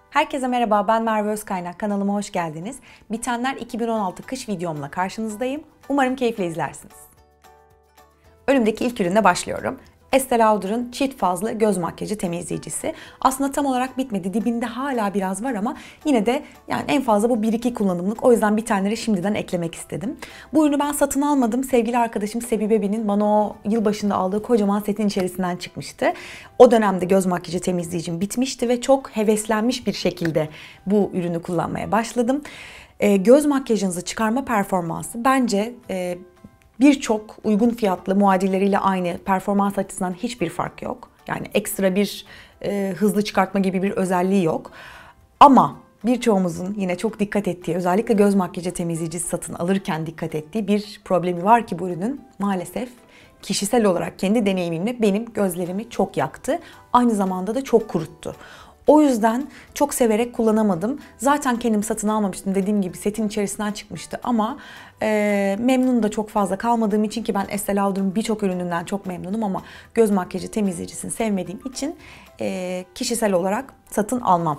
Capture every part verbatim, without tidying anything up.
Herkese merhaba, ben Merve Özkaynak. Kanalıma hoş geldiniz. Bitenler iki bin on altı kış videomla karşınızdayım. Umarım keyifle izlersiniz. Önümdeki ilk ürünle başlıyorum. Estee Lauder'ın çift fazlı göz makyajı temizleyicisi. Aslında tam olarak bitmedi. Dibinde hala biraz var ama yine de yani en fazla bu bir iki kullanımlık. O yüzden bitenleri şimdiden eklemek istedim. Bu ürünü ben satın almadım. Sevgili arkadaşım Sebi Bebi'nin bana o yılbaşında aldığı kocaman setin içerisinden çıkmıştı. O dönemde göz makyajı temizleyicim bitmişti ve çok heveslenmiş bir şekilde bu ürünü kullanmaya başladım. E, göz makyajınızı çıkarma performansı bence E, birçok uygun fiyatlı muadilleriyle aynı, performans açısından hiçbir fark yok. Yani ekstra bir e, hızlı çıkartma gibi bir özelliği yok. Ama birçoğumuzun yine çok dikkat ettiği, özellikle göz makyajı temizleyicisi satın alırken dikkat ettiği bir problemi var ki bu ürünün maalesef kişisel olarak kendi deneyimimle benim gözlerimi çok yaktı. Aynı zamanda da çok kuruttu. O yüzden çok severek kullanamadım. Zaten kendim satın almamıştım. Dediğim gibi setin içerisinden çıkmıştı ama e, memnun da çok fazla kalmadığım için, ki ben Estee Lauder'ın birçok ürününden çok memnunum ama göz makyajı temizleyicisini sevmediğim için e, kişisel olarak satın almam.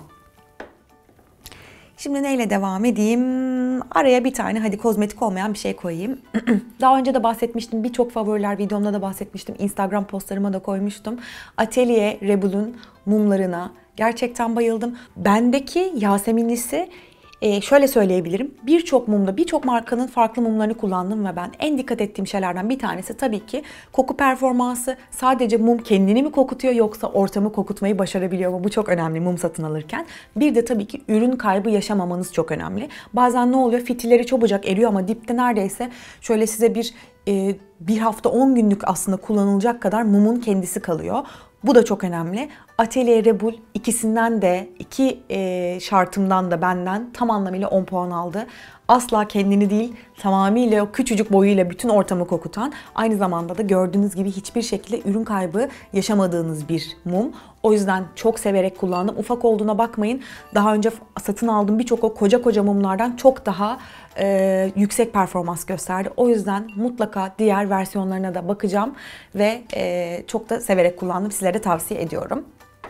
Şimdi neyle devam edeyim? Araya bir tane hadi kozmetik olmayan bir şey koyayım. Daha önce de bahsetmiştim. Birçok favoriler videomda da bahsetmiştim. Instagram postlarıma da koymuştum. Atelier Rebel'ün mumlarına gerçekten bayıldım. Bendeki Yaseminlisi e, şöyle söyleyebilirim. Birçok mumda, birçok markanın farklı mumlarını kullandım ve ben en dikkat ettiğim şeylerden bir tanesi tabii ki koku performansı. Sadece mum kendini mi kokutuyor yoksa ortamı kokutmayı başarabiliyor mu? Bu çok önemli mum satın alırken. Bir de tabii ki ürün kaybı yaşamamanız çok önemli. Bazen ne oluyor? Fitilleri çabucak eriyor ama dipte neredeyse şöyle size bir e, bir hafta on günlük aslında kullanılacak kadar mumun kendisi kalıyor. Bu da çok önemli. Atelier Rebel ikisinden de, iki e, şartımdan da benden tam anlamıyla on puan aldı. Asla kendini değil, tamamıyla o küçücük boyuyla bütün ortamı kokutan, aynı zamanda da gördüğünüz gibi hiçbir şekilde ürün kaybı yaşamadığınız bir mum. O yüzden çok severek kullandım. Ufak olduğuna bakmayın. Daha önce satın aldığım birçok o koca koca mumlardan çok daha e, yüksek performans gösterdi. O yüzden mutlaka diğer versiyonlarına da bakacağım ve e, çok da severek kullandım. Sizlere de tavsiye ediyorum.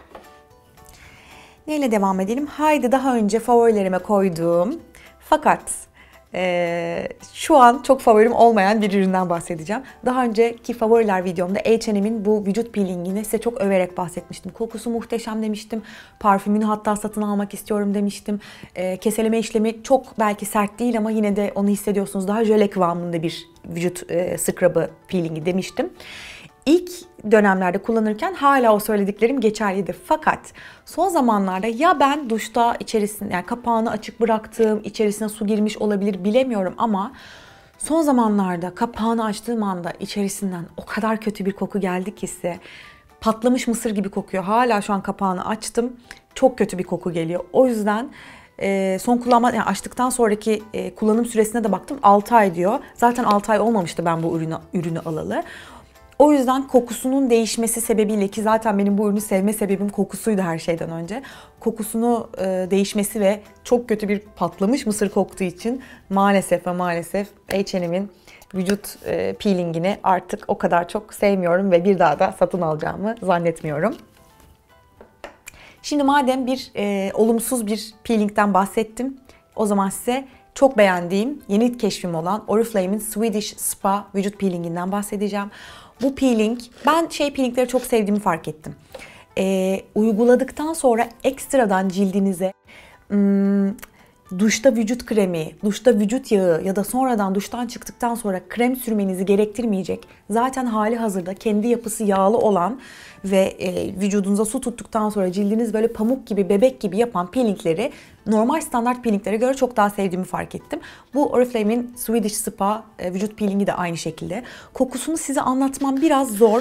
Neyle devam edelim? Haydi daha önce favorilerime koyduğum fakat Ee, şu an çok favorim olmayan bir üründen bahsedeceğim. Daha önceki favoriler videomda H and M'in bu vücut peelingini size çok överek bahsetmiştim. Kokusu muhteşem demiştim. Parfümünü hatta satın almak istiyorum demiştim. Ee, keseleme işlemi çok belki sert değil ama yine de onu hissediyorsunuz. Daha jöle kıvamında bir vücut e, scrub'ı peelingi demiştim. İlk dönemlerde kullanırken hala o söylediklerim geçerliydi. Fakat son zamanlarda ya ben duşta içerisinde, yani kapağını açık bıraktığım, içerisine su girmiş olabilir, bilemiyorum ama son zamanlarda kapağını açtığım anda içerisinden o kadar kötü bir koku geldi ki size. Patlamış mısır gibi kokuyor. Hala şu an kapağını açtım. Çok kötü bir koku geliyor. O yüzden e, son kullanma, yani açtıktan sonraki e, kullanım süresine de baktım. altı ay diyor. Zaten altı ay olmamıştı ben bu ürünü, ürünü alalı. O yüzden kokusunun değişmesi sebebiyle, ki zaten benim bu ürünü sevme sebebim kokusuydu her şeyden önce. Kokusunu e, değişmesi ve çok kötü bir patlamış mısır koktuğu için maalesef ve maalesef H and M'in vücut e, peelingini artık o kadar çok sevmiyorum ve bir daha da satın alacağımı zannetmiyorum. Şimdi madem bir e, olumsuz bir peelingden bahsettim, o zaman size çok beğendiğim, yeni keşfim olan Oriflame'in Swedish Spa vücut peelinginden bahsedeceğim. Bu peeling, ben şey peelingleri çok sevdiğimi fark ettim. Ee, uyguladıktan sonra ekstradan cildinize hmm, duşta vücut kremi, duşta vücut yağı ya da sonradan duştan çıktıktan sonra krem sürmenizi gerektirmeyecek, zaten hali hazırda kendi yapısı yağlı olan ve e, vücudunuza su tuttuktan sonra cildiniz böyle pamuk gibi, bebek gibi yapan peelingleri normal standart peelinglere göre çok daha sevdiğimi fark ettim. Bu Oriflame'in Swedish Spa e, vücut peelingi de aynı şekilde. Kokusunu size anlatmam biraz zor.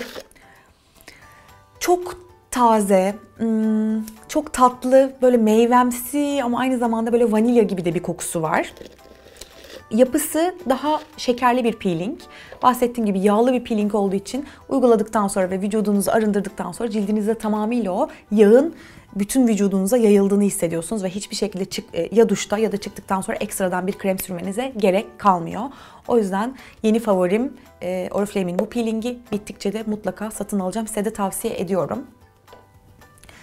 Çok taze, çok tatlı, böyle meyvemsi ama aynı zamanda böyle vanilya gibi de bir kokusu var. Yapısı daha şekerli bir peeling. Bahsettiğim gibi yağlı bir peeling olduğu için uyguladıktan sonra ve vücudunuzu arındırdıktan sonra cildinizde tamamıyla o yağın bütün vücudunuza yayıldığını hissediyorsunuz ve hiçbir şekilde çık, ya duşta ya da çıktıktan sonra ekstradan bir krem sürmenize gerek kalmıyor. O yüzden yeni favorim e, Oriflame'in bu peelingi. Bittikçe de mutlaka satın alacağım. Size de tavsiye ediyorum.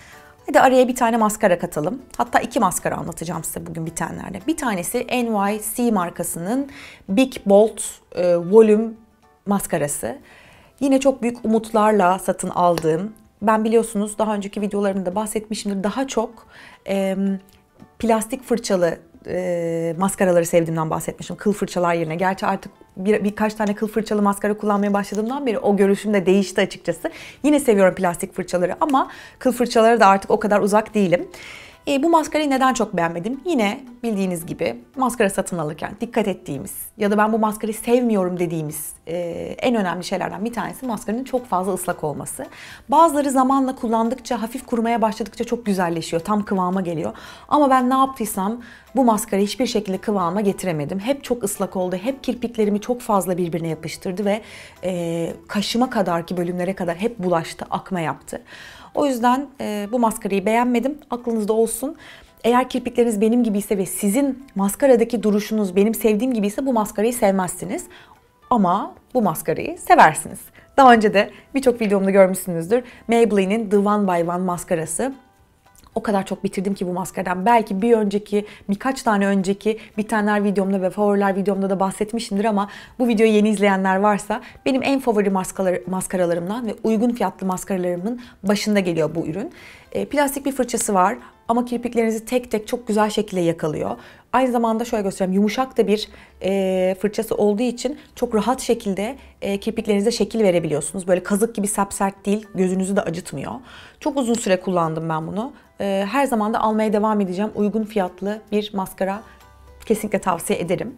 Hadi araya bir tane maskara katalım. Hatta iki maskara anlatacağım size bugün bitenlerde. Bir tanesi N Y C markasının Big Bold e, Volume maskarası. Yine çok büyük umutlarla satın aldığım, ben biliyorsunuz daha önceki videolarımda bahsetmişimdir, daha çok e, plastik fırçalı e, maskaraları sevdiğimden bahsetmişim. Kıl fırçalar yerine. Gerçi artık bir, birkaç tane kıl fırçalı maskara kullanmaya başladığımdan beri o görüşüm de değişti açıkçası. Yine seviyorum plastik fırçaları ama kıl fırçaları da artık o kadar uzak değilim. E, bu maskarayı neden çok beğenmedim? Yine bildiğiniz gibi maskara satın alırken dikkat ettiğimiz ya da ben bu maskarayı sevmiyorum dediğimiz e, en önemli şeylerden bir tanesi maskaranın çok fazla ıslak olması. Bazıları zamanla kullandıkça, hafif kurumaya başladıkça çok güzelleşiyor, tam kıvama geliyor. Ama ben ne yaptıysam bu maskarayı hiçbir şekilde kıvama getiremedim. Hep çok ıslak oldu, hep kirpiklerimi çok fazla birbirine yapıştırdı ve e, kaşıma kadarki bölümlere kadar hep bulaştı, akma yaptı. O yüzden e, bu maskarayı beğenmedim. Aklınızda olsun. Eğer kirpikleriniz benim gibiyse ve sizin maskaradaki duruşunuz benim sevdiğim gibiyse bu maskarayı sevmezsiniz. Ama bu maskarayı seversiniz. Daha önce de birçok videomda görmüşsünüzdür. Maybelline'in The One by One maskarası. O kadar çok bitirdim ki bu maskaradan. Belki bir önceki, birkaç tane önceki bitenler videomda ve favoriler videomda da bahsetmişimdir ama bu videoyu yeni izleyenler varsa benim en favori maskalar, maskaralarımdan ve uygun fiyatlı maskaralarımın başında geliyor bu ürün. E, plastik bir fırçası var ama kirpiklerinizi tek tek çok güzel şekilde yakalıyor. Aynı zamanda şöyle göstereyim, yumuşak da bir e, fırçası olduğu için çok rahat şekilde e, kirpiklerinize şekil verebiliyorsunuz. Böyle kazık gibi sapsert değil, gözünüzü de acıtmıyor. Çok uzun süre kullandım ben bunu. E, her zaman da almaya devam edeceğim. Uygun fiyatlı bir maskara kesinlikle tavsiye ederim.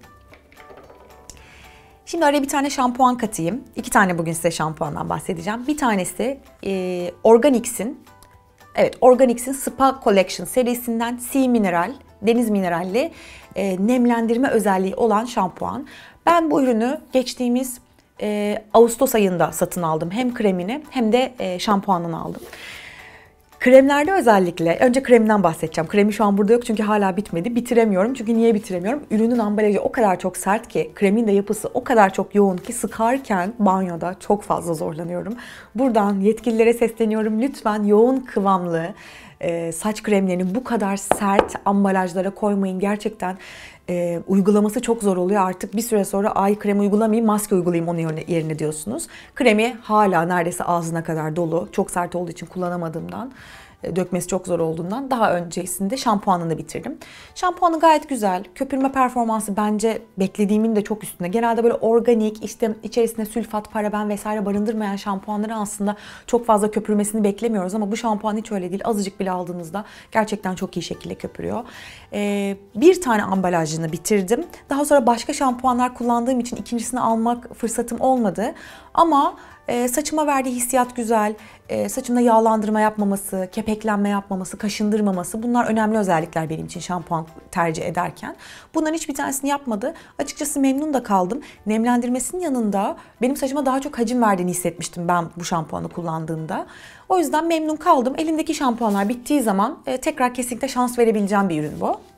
Şimdi araya bir tane şampuan katayım. İki tane bugün size şampuandan bahsedeceğim. Bir tanesi e, Organix'in, evet Organix'in Spa Collection serisinden Sea Mineral, deniz mineralli e, nemlendirme özelliği olan şampuan. Ben bu ürünü geçtiğimiz e, Ağustos ayında satın aldım. Hem kremini hem de e, şampuanını aldım. Kremlerde özellikle, önce kreminden bahsedeceğim. Kremi şu an burada yok çünkü hala bitmedi. Bitiremiyorum. Çünkü niye bitiremiyorum? Ürünün ambalajı o kadar çok sert ki, kremin de yapısı o kadar çok yoğun ki sıkarken banyoda çok fazla zorlanıyorum. Buradan yetkililere sesleniyorum. Lütfen yoğun kıvamlı e, saç kremlerini bu kadar sert ambalajlara koymayın. Gerçekten e, uygulaması çok zor oluyor. Artık bir süre sonra ay krem uygulamayayım, maske uygulayayım onun yerine, yerine diyorsunuz. Kremi hala neredeyse ağzına kadar dolu. Çok sert olduğu için kullanamadığımdan, dökmesi çok zor olduğundan daha öncesinde şampuanını bitirdim. Şampuanı gayet güzel. Köpürme performansı bence beklediğimin de çok üstünde. Genelde böyle organik, işte içerisinde sülfat, paraben vesaire barındırmayan şampuanları aslında çok fazla köpürmesini beklemiyoruz ama bu şampuan hiç öyle değil. Azıcık bile aldığınızda gerçekten çok iyi şekilde köpürüyor. Ee, bir tane ambalajını bitirdim. Daha sonra başka şampuanlar kullandığım için ikincisini almak fırsatım olmadı. Ama e, saçıma verdiği hissiyat güzel. E, saçımda yağlandırma yapmaması, kepeklenme yapmaması, kaşındırmaması, bunlar önemli özellikler benim için şampuan tercih ederken. Bunların hiçbir tanesini yapmadı. Açıkçası memnun da kaldım. Nemlendirmesinin yanında benim saçıma daha çok hacim verdiğini hissetmiştim ben bu şampuanı kullandığımda. O yüzden memnun kaldım. Elimdeki şampuanlar bittiği zaman e, tekrar kesinlikle şans verebileceğim bir ürün bu.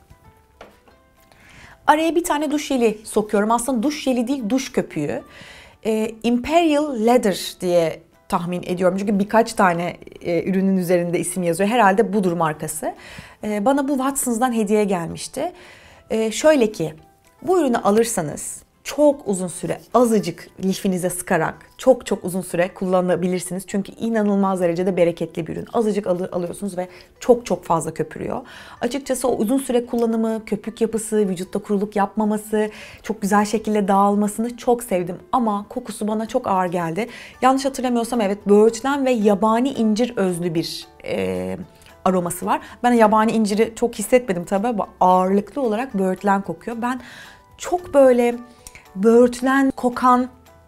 Araya bir tane duş jeli sokuyorum. Aslında duş jeli değil, duş köpüğü. E, Imperial Leather diye tahmin ediyorum. Çünkü birkaç tane e, ürünün üzerinde isim yazıyor. Herhalde budur markası. E, bana bu Watsons'dan hediye gelmişti. E, şöyle ki, bu ürünü alırsanız çok uzun süre azıcık lifinize sıkarak çok çok uzun süre kullanabilirsiniz. Çünkü inanılmaz derecede bereketli bir ürün. Azıcık al alıyorsunuz ve çok çok fazla köpürüyor. Açıkçası o uzun süre kullanımı, köpük yapısı, vücutta kuruluk yapmaması, çok güzel şekilde dağılmasını çok sevdim. Ama kokusu bana çok ağır geldi. Yanlış hatırlamıyorsam evet, böğürtlen ve yabani incir özlü bir e, aroması var. Ben yabani inciri çok hissetmedim tabii ama ağırlıklı olarak böğürtlen kokuyor. Ben çok böyle böğürtlen kokan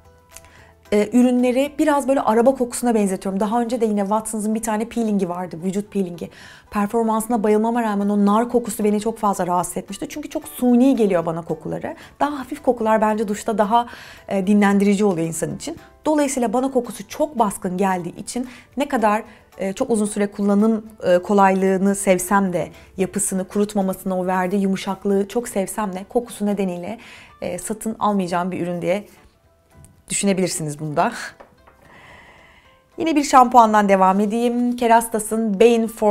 e, ürünleri biraz böyle araba kokusuna benzetiyorum. Daha önce de yine Watsons'ın bir tane peelingi vardı, vücut peelingi. Performansına bayılmama rağmen o nar kokusu beni çok fazla rahatsız etmişti. Çünkü çok suni geliyor bana kokuları. Daha hafif kokular bence duşta daha e, dinlendirici oluyor insan için. Dolayısıyla bana kokusu çok baskın geldiği için ne kadar e, çok uzun süre kullanım e, kolaylığını sevsem de, yapısını, kurutmamasını, o verdiği yumuşaklığı çok sevsem de kokusu nedeniyle e, satın almayacağım bir ürün diye düşünebilirsiniz bunda. Yine bir şampuandan devam edeyim. Kerastas'ın Bane Force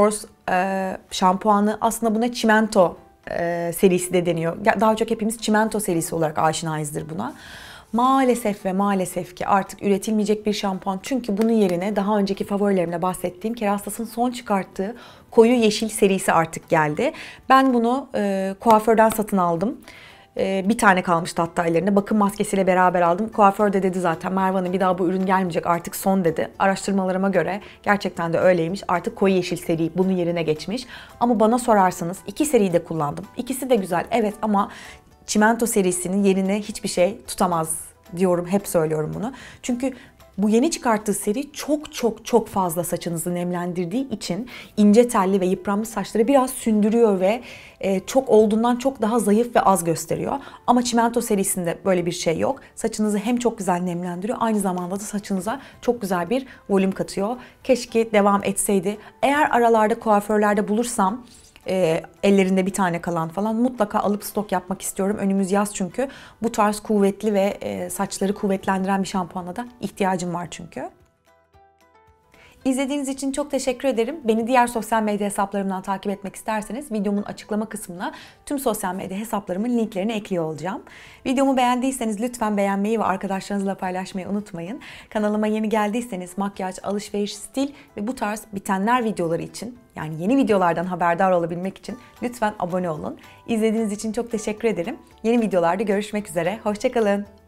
e, şampuanı. Aslında buna çimento e, serisi de deniyor. Daha çok hepimiz çimento serisi olarak aşinayızdır buna. Maalesef ve maalesef ki artık üretilmeyecek bir şampuan. Çünkü bunun yerine daha önceki favorilerimde bahsettiğim Kerastas'ın son çıkarttığı koyu yeşil serisi artık geldi. Ben bunu e, kuaförden satın aldım. E, bir tane kalmıştı hatta ellerinde. Bakım maskesiyle beraber aldım. Kuaför de dedi zaten, Merve Hanım bir daha bu ürün gelmeyecek artık, son dedi. Araştırmalarıma göre gerçekten de öyleymiş. Artık koyu yeşil seri bunun yerine geçmiş. Ama bana sorarsanız iki seriyi de kullandım. İkisi de güzel evet, ama çimento serisinin yerine hiçbir şey tutamaz diyorum. Hep söylüyorum bunu. Çünkü bu yeni çıkarttığı seri çok çok çok fazla saçınızı nemlendirdiği için ince telli ve yıpranmış saçları biraz sündürüyor ve çok olduğundan çok daha zayıf ve az gösteriyor. Ama çimento serisinde böyle bir şey yok. Saçınızı hem çok güzel nemlendiriyor, aynı zamanda da saçınıza çok güzel bir volüm katıyor. Keşke devam etseydi. Eğer aralarda kuaförlerde bulursam, E, ellerinde bir tane kalan falan, mutlaka alıp stok yapmak istiyorum. Önümüz yaz çünkü. Bu tarz kuvvetli ve e, saçları kuvvetlendiren bir şampuana da ihtiyacım var çünkü. İzlediğiniz için çok teşekkür ederim. Beni diğer sosyal medya hesaplarımdan takip etmek isterseniz videomun açıklama kısmına tüm sosyal medya hesaplarımın linklerini ekliyor olacağım. Videomu beğendiyseniz lütfen beğenmeyi ve arkadaşlarınızla paylaşmayı unutmayın. Kanalıma yeni geldiyseniz makyaj, alışveriş, stil ve bu tarz bitenler videoları için, yani yeni videolardan haberdar olabilmek için lütfen abone olun. İzlediğiniz için çok teşekkür ederim. Yeni videolarda görüşmek üzere. Hoşça kalın.